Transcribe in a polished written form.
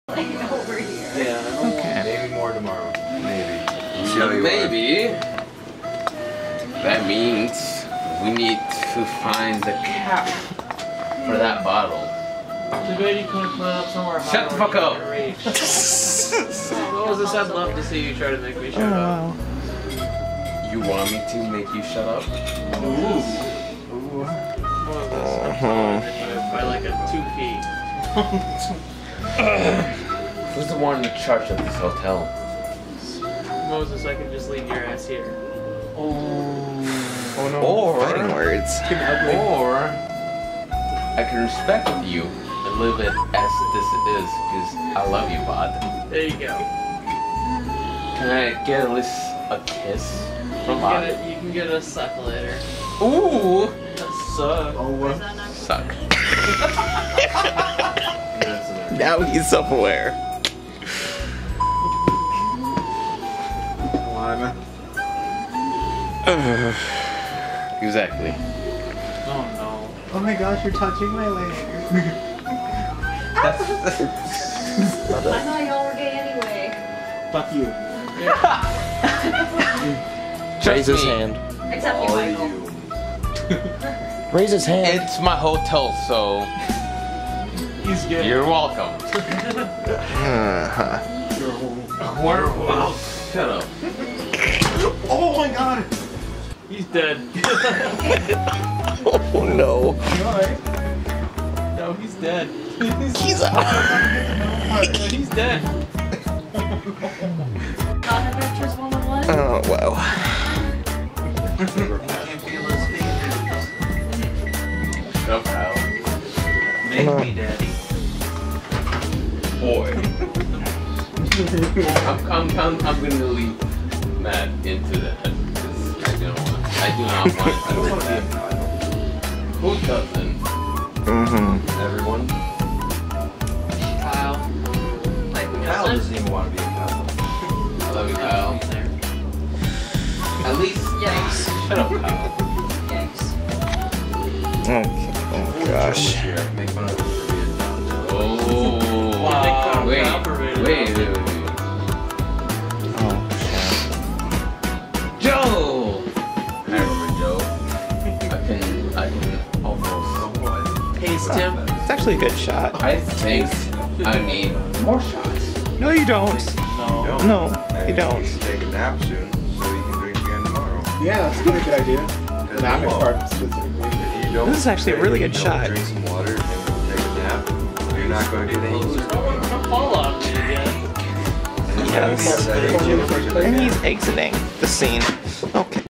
Over here. Yeah. Okay. Maybe more tomorrow. Maybe. See how you Maybe. That means we need to find the cap for that bottle. Too bad you couldn't put it up somewhere high. Shut the fuck up. What was this? I'd love to see you try to make me shut up. You want me to make you shut up? Ooh. By like a 2 feet. Who's the one in charge of this hotel? Moses, I can just leave your ass here. Oh no. Or fighting words. Or I can respect you and live it as this is because I love you, bud. There you go. Can I get at least a kiss from Bod? You can get a suck later. Ooh! Suck. Suck. Now he's self-aware. Exactly. Oh no. Oh my gosh, you're touching my leg. I thought y'all were gay anyway. Fuck you. Raise his hand. Except you, Michael. Raise his hand. It's my hotel, so He's good. you're welcome. Wow. Shut up. Oh my god! He's dead. Oh no. No, he's dead. He's out. He's dead. Not Adventures 101? Oh wow. Shut up, Kyle. Make me daddy. Boy. I'm gonna leave Matt into that. I do not want to do that. Who doesn't? Everyone. Kyle. Kyle doesn't even want to be a Kyle. I love you, Kyle. At least. Yikes. Shut up, Kyle. Yikes. Okay. Oh gosh. Make fun of the Oh. Wow. Wait. Oh. Joe! I remember Joe. I can almost. Paste him. It's actually a good shot. I think I need more shots. No, you don't. No. No, you don't. You should take a nap soon, so you can drink again tomorrow. Yeah, that's a good idea. Nap part specifically. If you don't, This is actually a really good you don't shot. Drink some water and take a nap. You're not going to get any sleep. Fall on me again. Yes. And he's exiting the scene. Okay.